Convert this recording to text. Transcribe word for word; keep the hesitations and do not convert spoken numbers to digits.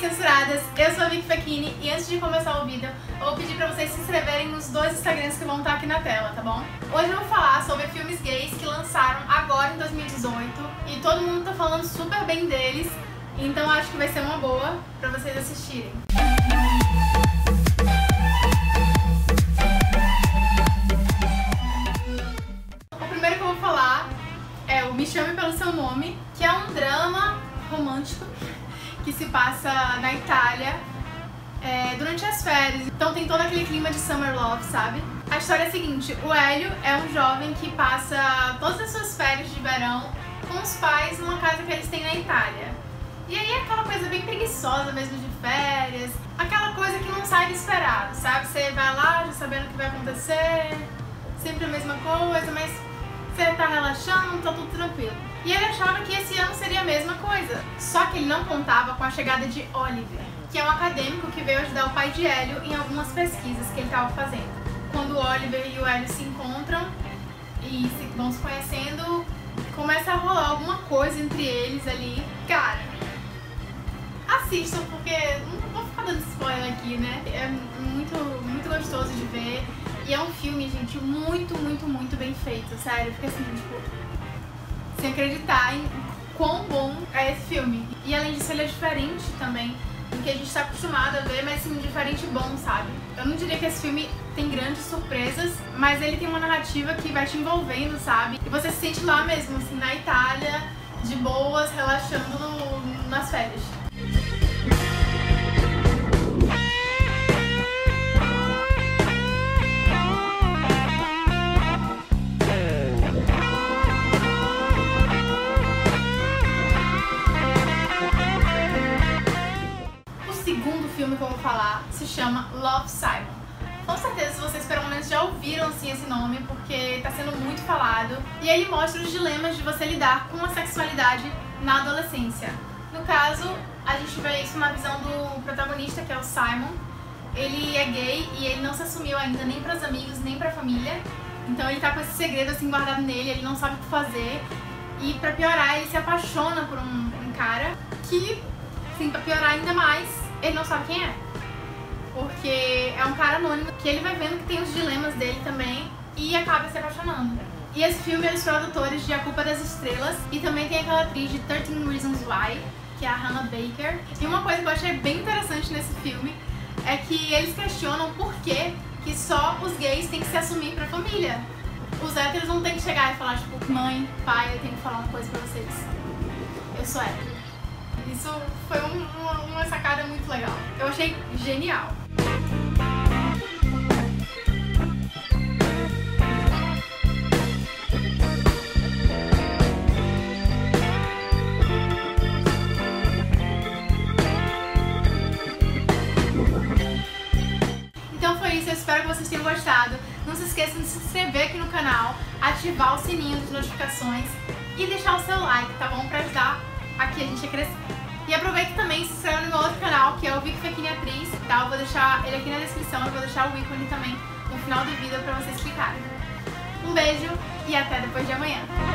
censuradas, eu sou a Vicky Facchini e antes de começar o vídeo eu vou pedir pra vocês se inscreverem nos dois Instagrams que vão estar aqui na tela, tá bom? Hoje eu vou falar sobre filmes gays que lançaram agora em dois mil e dezoito e todo mundo tá falando super bem deles, então acho que vai ser uma boa pra vocês assistirem. O primeiro que eu vou falar é o Me Chame Pelo Seu Nome, que é um drama romântico que se passa na Itália é, durante as férias. Então tem todo aquele clima de summer love, sabe? A história é a seguinte: o Hélio é um jovem que passa todas as suas férias de verão com os pais numa casa que eles têm na Itália. E aí é aquela coisa bem preguiçosa mesmo de férias, aquela coisa que não sai do esperado, sabe? Você vai lá já sabendo o que vai acontecer, sempre a mesma coisa, mas você tá relaxando, tá tudo tranquilo. E ele achava que esse ano seria a mesma coisa. Só que ele não contava com a chegada de Oliver, que é um acadêmico que veio ajudar o pai de Hélio em algumas pesquisas que ele estava fazendo. Quando o Oliver e o Hélio se encontram e se, vão se conhecendo, começa a rolar alguma coisa entre eles ali. Cara, assistam, porque não vou ficar dando spoiler aqui, né? É muito, muito gostoso de ver. E é um filme, gente, muito, muito, muito bem feito, sério. Fica assim, tipo, sem acreditar em quão bom é esse filme. E além disso, ele é diferente também do que a gente tá acostumado a ver, mas assim, diferente bom, sabe? Eu não diria que esse filme tem grandes surpresas, mas ele tem uma narrativa que vai te envolvendo, sabe? E você se sente lá mesmo, assim, na Itália, de boas, relaxando no, nas férias. O filme que eu vou falar se chama Love, Simon. Com certeza vocês pelo menos já ouviram assim esse nome, porque tá sendo muito falado. E ele mostra os dilemas de você lidar com a sexualidade na adolescência. No caso, a gente vê isso na visão do protagonista, que é o Simon. Ele é gay e ele não se assumiu ainda nem pros amigos, nem pra família. Então ele tá com esse segredo assim guardado nele, ele não sabe o que fazer. E pra piorar, ele se apaixona por um, um cara que, assim, pra piorar ainda mais, ele não sabe quem é, porque é um cara anônimo que ele vai vendo que tem os dilemas dele também e acaba se apaixonando. E esse filme é dos produtores de A Culpa das Estrelas e também tem aquela atriz de thirteen Reasons Why, que é a Hannah Baker. E uma coisa que eu achei bem interessante nesse filme é que eles questionam por que que só os gays têm que se assumir pra família. Os héteros não têm que chegar e falar tipo, mãe, pai, eu tenho que falar uma coisa pra vocês, eu sou hétero. Isso foi um, uma, uma sacada muito legal. Eu achei genial. Então foi isso, eu espero que vocês tenham gostado. Não se esqueçam de se inscrever aqui no canal, ativar o sininho de notificações e deixar o seu like, tá bom? Pra ajudar aqui a gente a crescer. E aproveita também e se inscreve no meu outro canal, que é o Vicky Facchini Atriz, tá? Eu vou deixar ele aqui na descrição, eu vou deixar o ícone também no final do vídeo pra vocês clicarem. Um beijo e até depois de amanhã.